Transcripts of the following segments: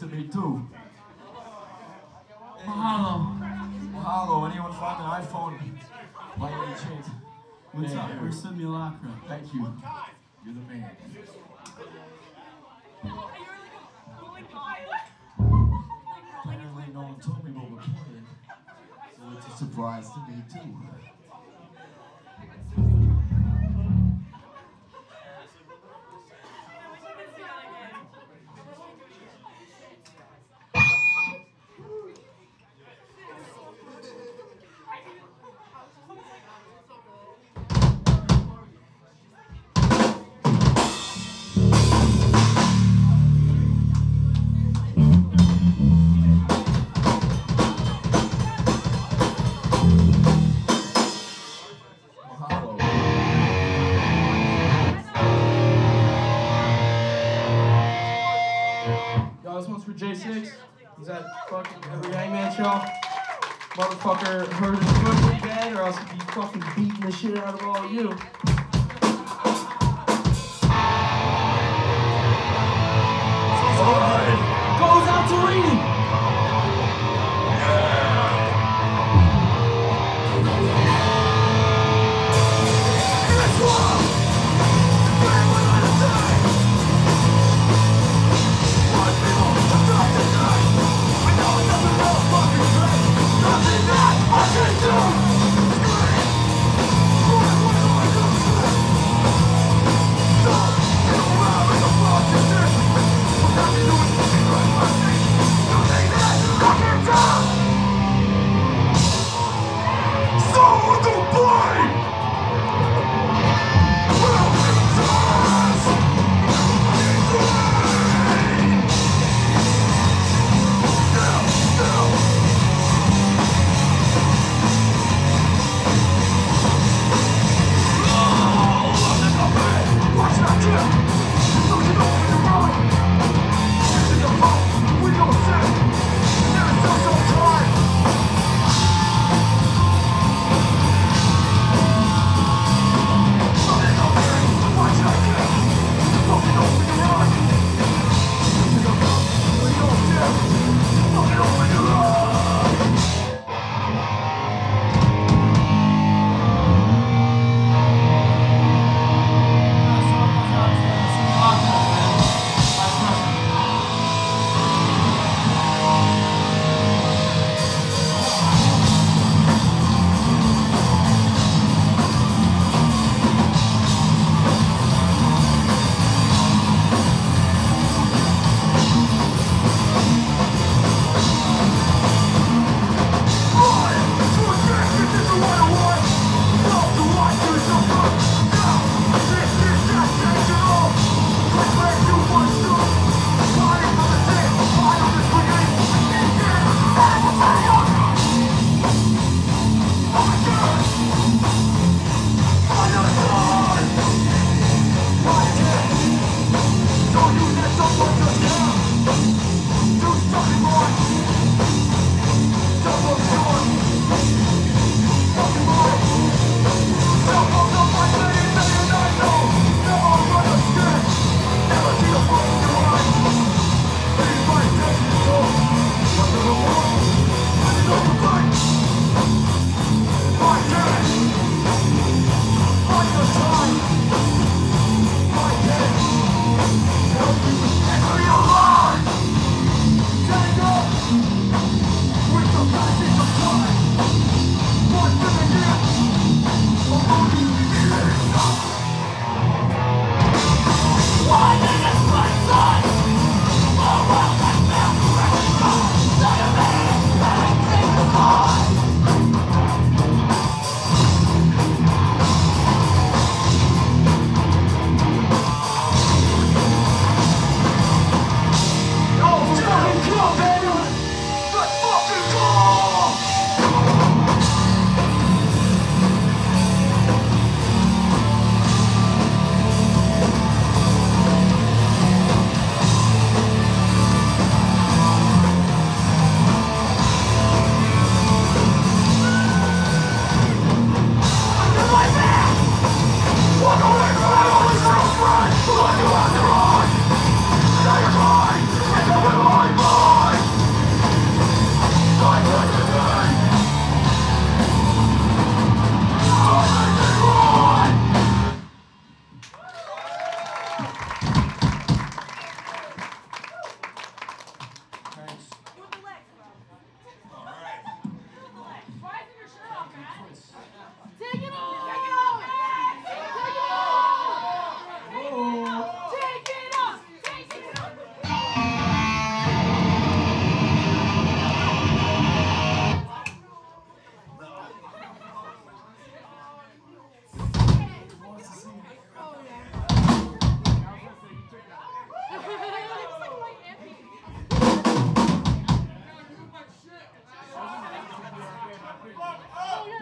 to me too. Mahalo. Mahalo. Anyone find an iPhone by any chance? What's up? We're Simulacra. Thank you. You're the man. Apparently no one told me what we're playing, so it's a surprise to me too. This one's for J6. Is that fucking every Hangman show? Motherfucker heard his foot again, or else he'd be fucking beating the shit out of all of you. Goes out to Reedy. Nothing that I can do.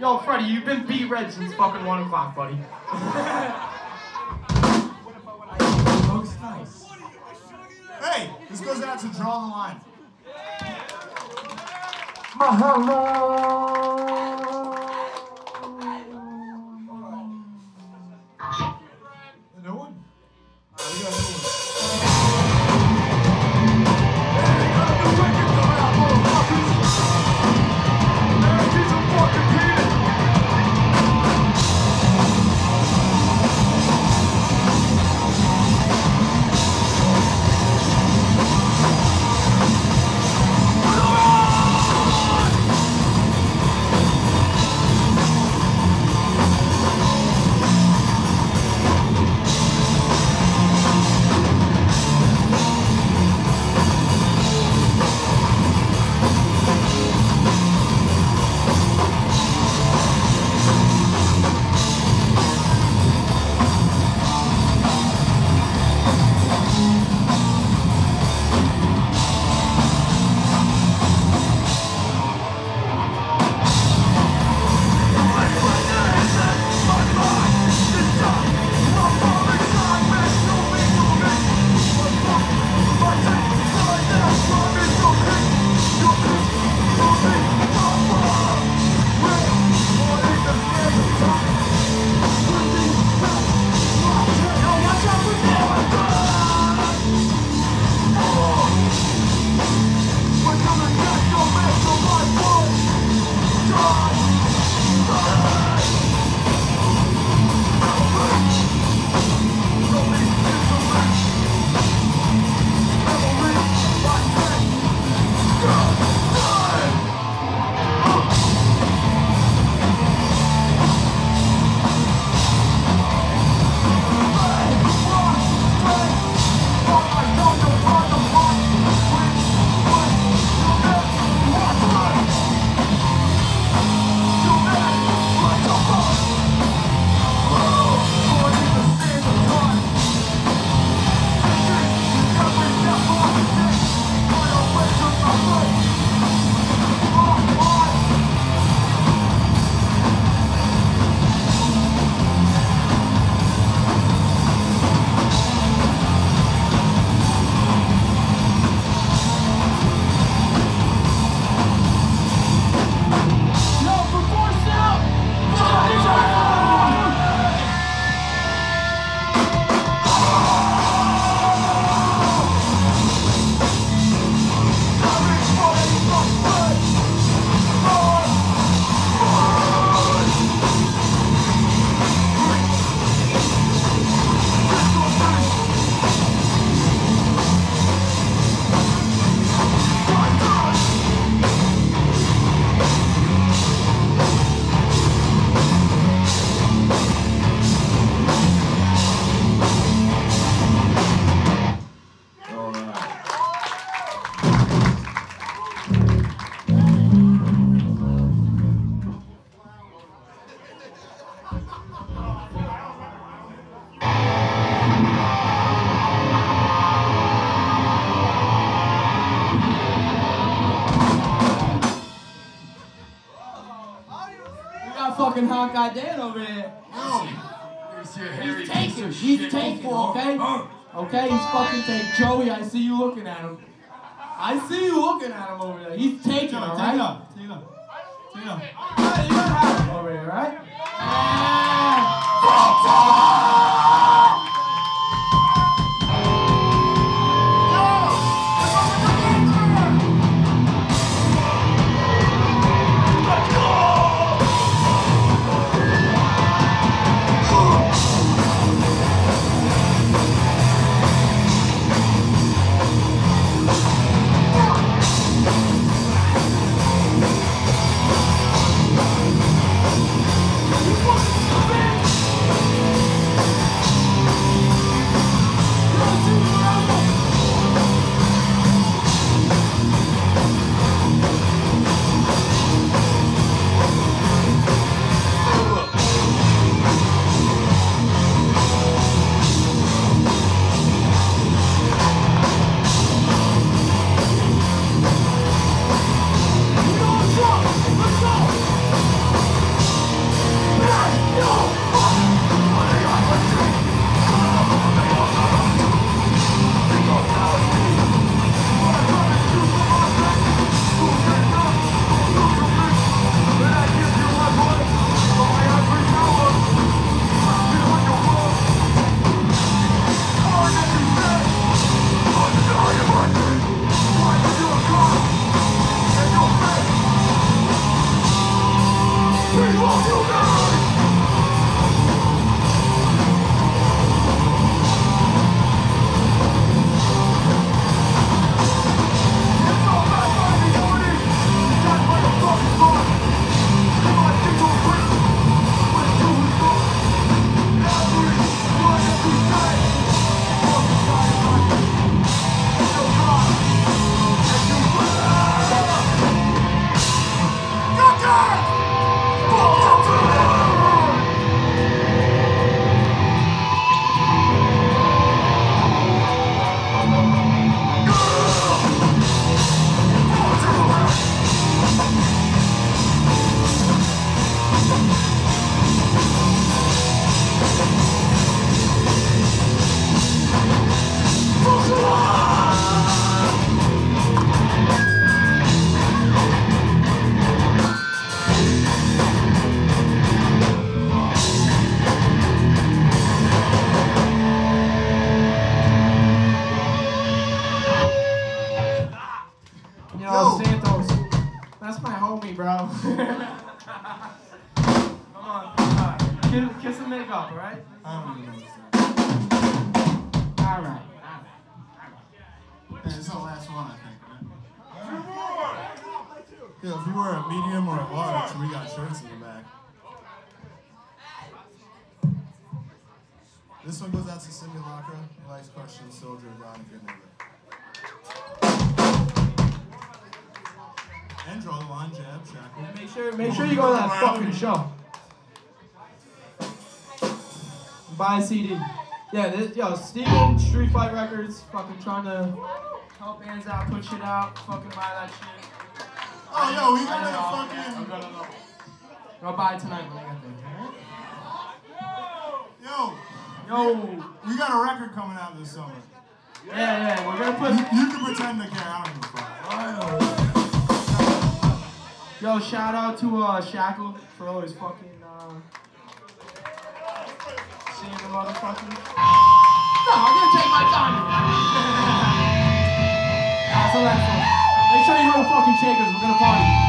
Yo, Freddie, you've been beat red since fucking 1 o'clock, buddy. Looks nice. Hey, this goes out to Draw the Line. A new one? We got a new one. Fucking hot goddamn over there. He's taking. He's taking, okay? Okay, he's fucking taking. Joey, I see you looking at him. I see you looking at him over there. He's taking, all right? Take it up. Take it up. Take it up. Hey, you're gonna have him over here, right? You know, Santos. That's my homie, bro. Come on. Kiss and make up, alright? I don't even know what's that. Alright. Hey, this is the last one, I think, right? Yeah, if you were a medium or a large, we got shirts in the back. This one goes out to Simulacra, Life's Question, Soldier, Ron, if you're and draw the line, jab, shackle. Make sure you go to that fucking show. Buy a CD. Yeah, Steven, Street Fight Records, fucking trying to help bands out, put shit out, fucking buy that shit. Oh, yo, we got a fucking... I'll buy it tonight when I get there. Yo, we got a record coming out this summer. Yeah, we're gonna put... You can pretend to care, I don't give a fuck. Yo, shout out to Shackle for always fucking, seeing the motherfucking... No, I'm gonna take my time. That's the last one. Make sure you go to fucking Shakers, we're gonna party.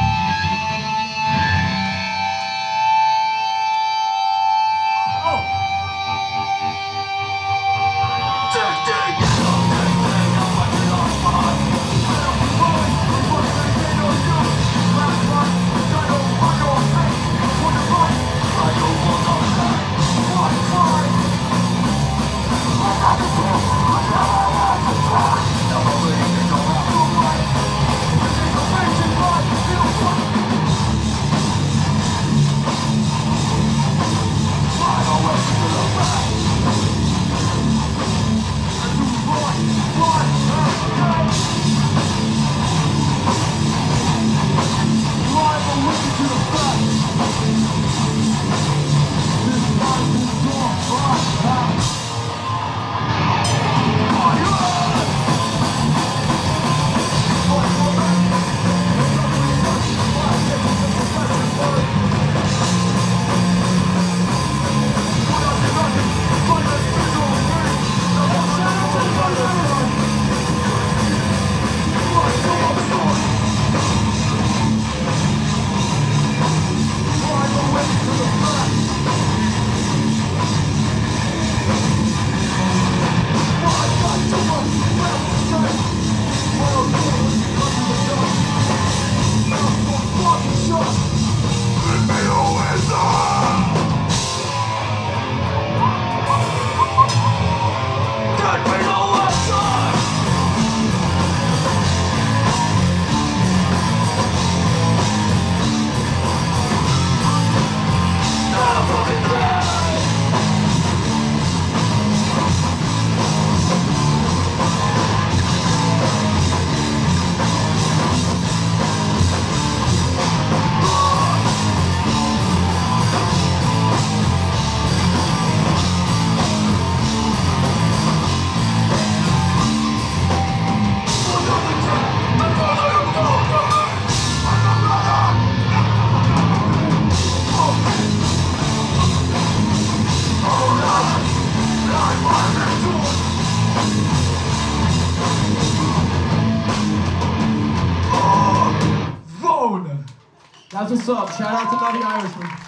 That's what's up. Shout out to Nutty Irishman.